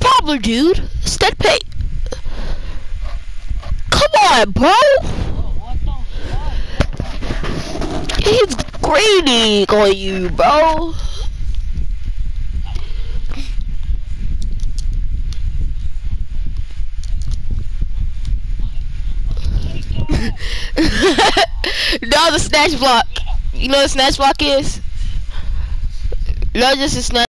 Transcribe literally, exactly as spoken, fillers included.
problem, dude? Stead pay. Come on, bro. He's greedy on you, bro. No, the snatch block. You know what a snatch block is? No, just a snatch.